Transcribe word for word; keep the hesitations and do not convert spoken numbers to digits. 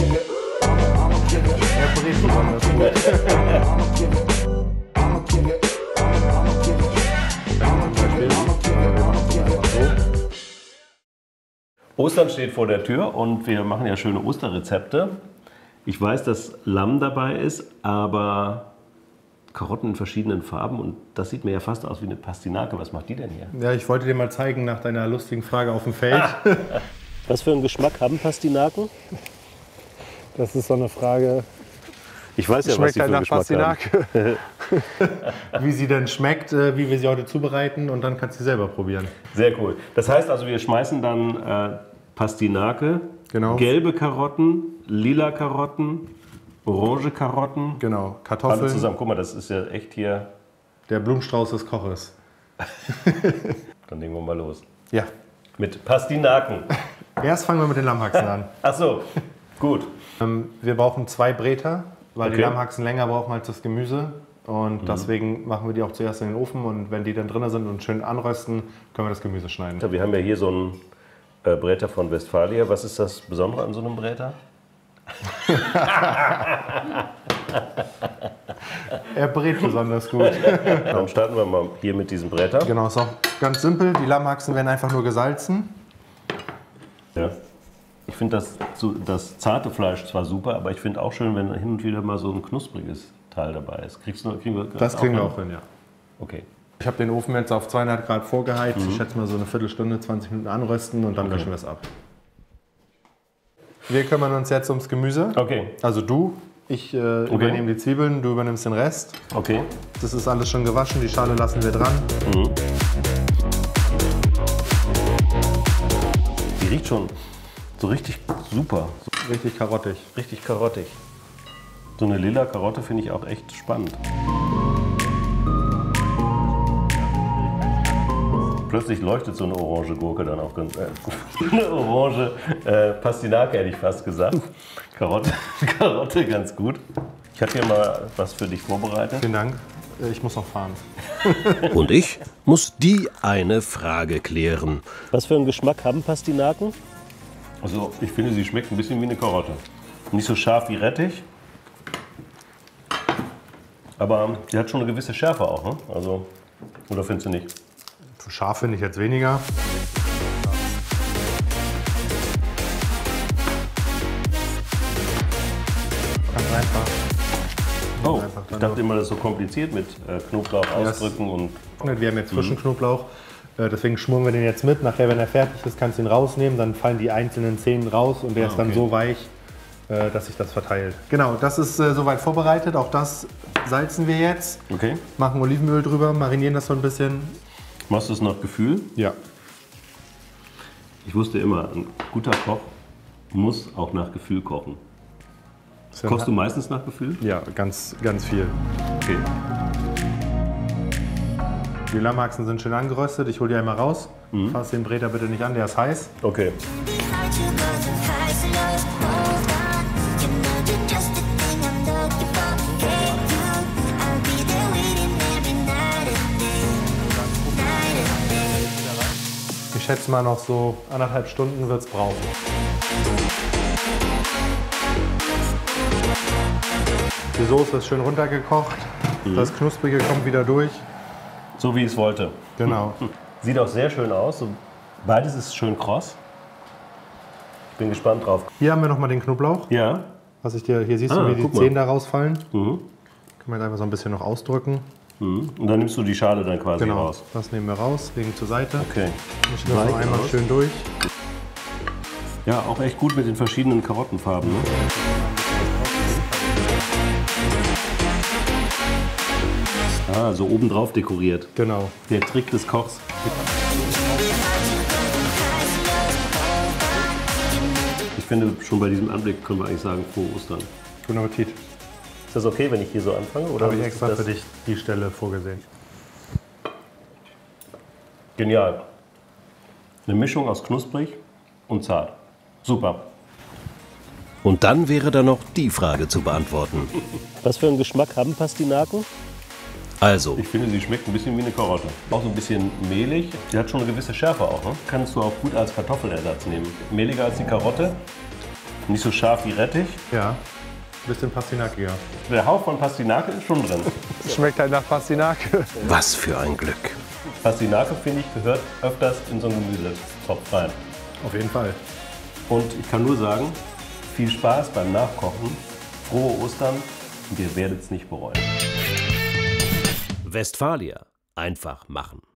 Er brät besonders gut. Ostern steht vor der Tür und wir machen ja schöne Osterrezepte. Ich weiß, dass Lamm dabei ist, aber Karotten in verschiedenen Farben und das sieht mir ja fast aus wie eine Pastinake. Was macht die denn hier? Ja, ich wollte dir mal zeigen nach deiner lustigen Frage auf dem Feld. Ah. Was für einen Geschmack haben Pastinaken? Das ist so eine Frage. Ich weiß ja, was Schmeckt die halt für einen nach Geschmack Pastinake. haben. Wie sie denn schmeckt, äh, wie wir sie heute zubereiten und dann kannst du sie selber probieren. Sehr cool. Das heißt also, wir schmeißen dann äh, Pastinake, Genau. gelbe Karotten, lila Karotten, orange Karotten. Genau, Alle Kartoffeln. zusammen. Guck mal, das ist ja echt hier. Der Blumenstrauß des Koches. Dann legen wir mal los. Ja. Mit Pastinaken. Erst fangen wir mit den Lammhaxen an. Ach so, gut. Ähm, wir brauchen zwei Bräter, weil Okay. die Lammhaxen länger brauchen als das Gemüse. Und deswegen machen wir die auch zuerst in den Ofen. Und wenn die dann drin sind und schön anrösten, können wir das Gemüse schneiden. Wir haben ja hier so einen äh, Bräter von Westfalia. Was ist das Besondere an so einem Bräter? Er brät besonders gut. Dann starten wir mal hier mit diesem Bräter. Genau, ist auch ganz simpel. Die Lammhaxen werden einfach nur gesalzen. Ja. Ich finde das, so- das zarte Fleisch zwar super, aber ich finde auch schön, wenn hin und wieder mal so ein knuspriges Teil dabei ist. Kriegst du, kriegen wir Das kriegen wir hin? auch hin, ja. Okay. Ich habe den Ofen jetzt auf zweihundert Grad vorgeheizt. Ich schätze mal so eine Viertelstunde, zwanzig Minuten anrösten und dann löschen wir es ab. Wir kümmern uns jetzt ums Gemüse. Okay. Also du, ich äh, übernehme die Zwiebeln, du übernimmst den Rest. Okay. Das ist alles schon gewaschen, die Schale lassen wir dran. Mhm. Die riecht schon so richtig super, so Richtig karottig. richtig karottig. So eine lila Karotte finde ich auch echt spannend. Plötzlich leuchtet so eine orange Gurke dann auch ganz. Äh, eine orange äh, Pastinake hätte ich fast gesagt. Karotte, Karotte ganz gut. Ich habe hier mal was für dich vorbereitet. Vielen Dank. Äh, Ich muss noch fahren. Und ich muss die eine Frage klären. Was für einen Geschmack haben Pastinaken? Also ich finde, sie schmeckt ein bisschen wie eine Karotte. Nicht so scharf wie Rettich, aber sie hat schon eine gewisse Schärfe auch, ne? Also, oder findest du nicht? Scharf finde ich jetzt weniger. Ganz einfach. Oh, einfach ich dann dachte noch- immer, das ist so kompliziert mit äh, Knoblauch ausdrücken und... Wir haben jetzt frischen Knoblauch, äh, deswegen schmoren wir den jetzt mit. Nachher, wenn er fertig ist, kannst du ihn rausnehmen, dann fallen die einzelnen Zähne raus und der Ah, ist dann okay. so weich, äh, dass sich das verteilt. Genau, das ist äh, soweit vorbereitet. Auch das salzen wir jetzt, Okay. machen Olivenöl drüber, marinieren das so ein bisschen. Machst du es nach Gefühl? Ja. Ich wusste immer, ein guter Koch muss auch nach Gefühl kochen. Kochst du meistens nach Gefühl? Ja, ganz, ganz viel. Okay. Die Lammhaxen sind schön angeröstet. Ich hole die einmal raus. Mhm. Fass den Bräter bitte nicht an, der ist heiß. Okay. Ich schätze mal noch so anderthalb Stunden wird es brauchen. Die Soße ist schön runtergekocht. Das Knusprige kommt wieder durch. So wie ich es wollte. Genau. Sieht auch sehr schön aus. So, beides ist schön kross. Ich bin gespannt drauf. Hier haben wir noch mal den Knoblauch. Ja. Was ich dir, hier siehst Ah, du, wie die guck mal. Zehen da rausfallen. Mhm. Können wir jetzt einfach so ein bisschen noch ausdrücken. Mhm. Und dann nimmst du die Schale dann quasi Genau. raus. Das nehmen wir raus, legen zur Seite. Okay. Mischen das noch Weich einmal aus. schön durch. Ja, auch echt gut mit den verschiedenen Karottenfarben. Ne? Ah, so obendrauf dekoriert. Genau. Der Trick des Kochs. Ich finde, schon bei diesem Anblick können wir eigentlich sagen, frohe Ostern. Guten Appetit. Ist das okay, wenn ich hier so anfange? Oder Habe ich ist extra das für dich die Stelle vorgesehen. Genial. Eine Mischung aus knusprig und zart. Super. Und dann wäre da noch die Frage zu beantworten. Was für einen Geschmack haben Pastinaken? Also, Ich finde, sie schmeckt ein bisschen wie eine Karotte. Auch so ein bisschen mehlig. Sie hat schon eine gewisse Schärfe auch. Ne? Kannst du auch gut als Kartoffelersatz nehmen. Mehliger als die Karotte. Nicht so scharf wie Rettich. Ja, ein bisschen pastinakiger. Der Hauch von Pastinake ist schon drin. Schmeckt halt nach Pastinake. Was für ein Glück. Pastinake, finde ich, gehört öfters in so einen Gemüsetopf rein. Auf jeden Fall. Und ich kann nur sagen, viel Spaß beim Nachkochen, frohe Ostern und ihr werdet es nicht bereuen. Westfalia. Einfach machen.